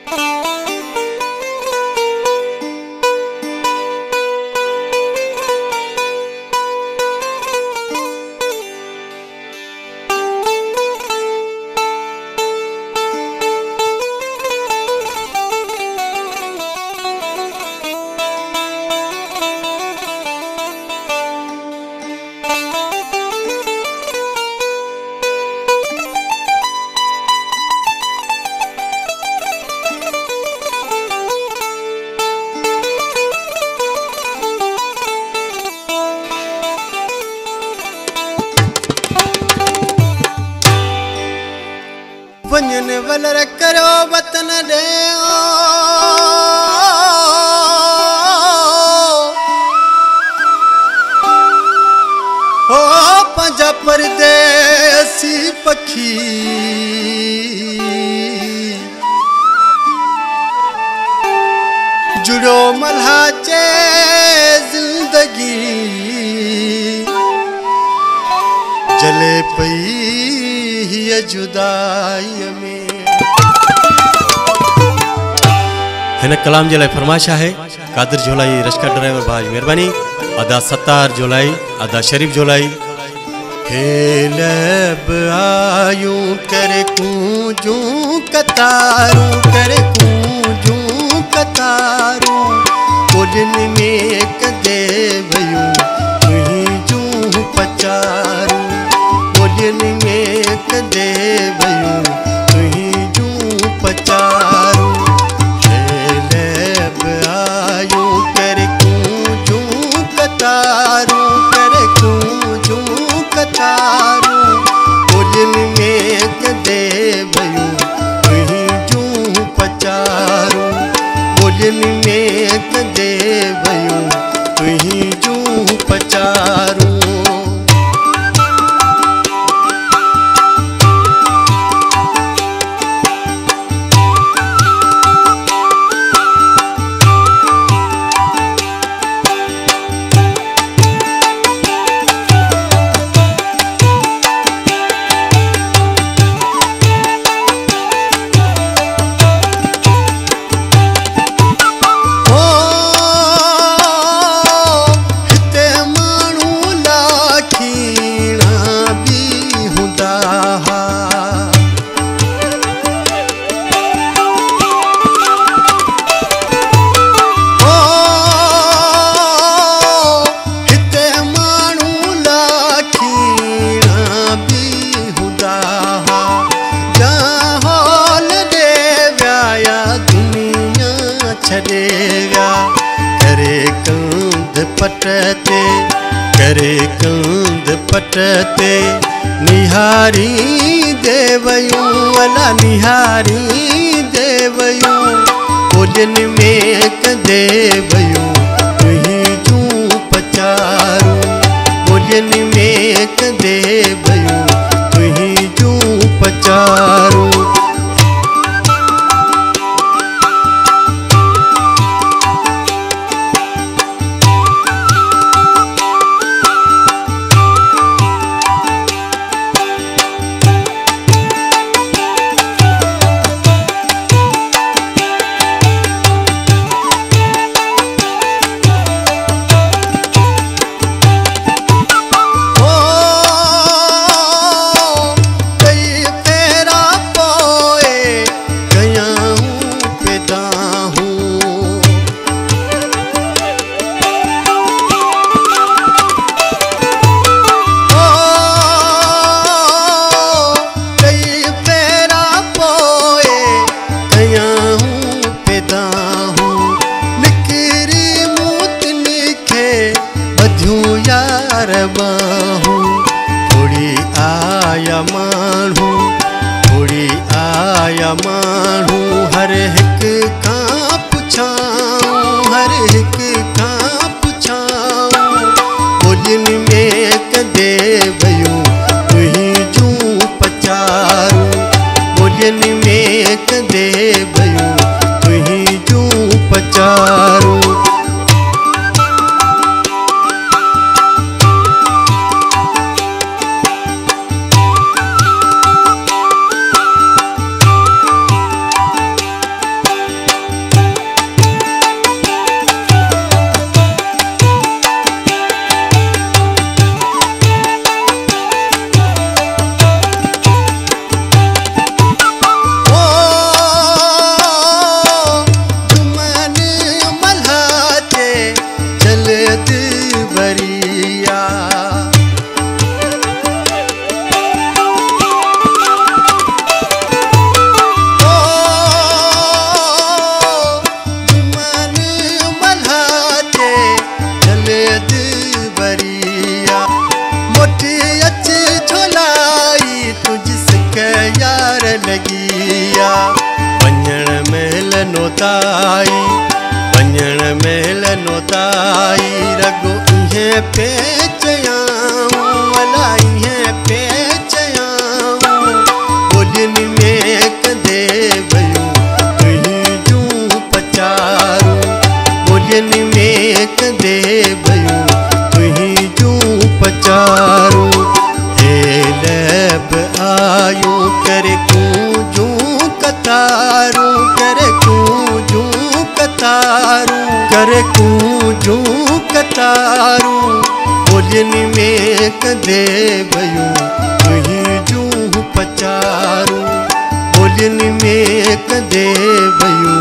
वंजन वलर करो वतन दे ओ पंजा परदेसी पखी जुड़ो मल्हाचे जिंदगी जले पई हिय जुदाई में। हिन कलाम जे लाइ फरमाइश है कादिर जोलाई रश्का ड्राइवर भाई मेहरबानी अदा सत्तार जोलाई अदा शरीफ जोलाई। लब आयूं करे कूंजूं कतारूं करे कूंजूं कतारूं कोलिन में कदे वयूं तुहिंजूं पचारूं कोलिन में कदे वयूं तुहिंजूं पचारूं। लब आयूं करे कूंजूं कतारूं करे कूंजूं कतारूं कोलिन में कदे वयूं तुहिंजूं पचारूं कोलिन में कदे वयूं तुहिंजूं पचारूं। पटते करे कंद पटते निहारी देवयूं अला निहारी देवयूं कोलिन में कदे वयूं तुहिंजूं पचारूं कोलिन में कदे वयूं तुहिंजूं पचारूं। थोड़ी आया माण्हू थोड़ी आया माण्हू हर हिक खां पुछाऊं हर हिक खां पुछाऊं कोलिन में कदे वयूं तुहिंजूं पचारूं कोलिन में कदे वयूं तुहिंजूं पचारूं। नोताई वञण महिल नोताई रगो इहें पे चयाऊं अला इहें पे चयाऊं ॿोलियुनि में कंदे वयूं तुंहिंजूं पचारूं ॿोलियुनि में कंदे वयूं तुंहिंजूं पचारूं हे लैब आयूं करे कूंजूं कतारूं करे कूंजूं कतारूं करे कूंजूं कतारूं ॿोलियुनि में कंदे वयूं तुंहिंजूं पचारूं ॿोलियुनि में कंदे वयूं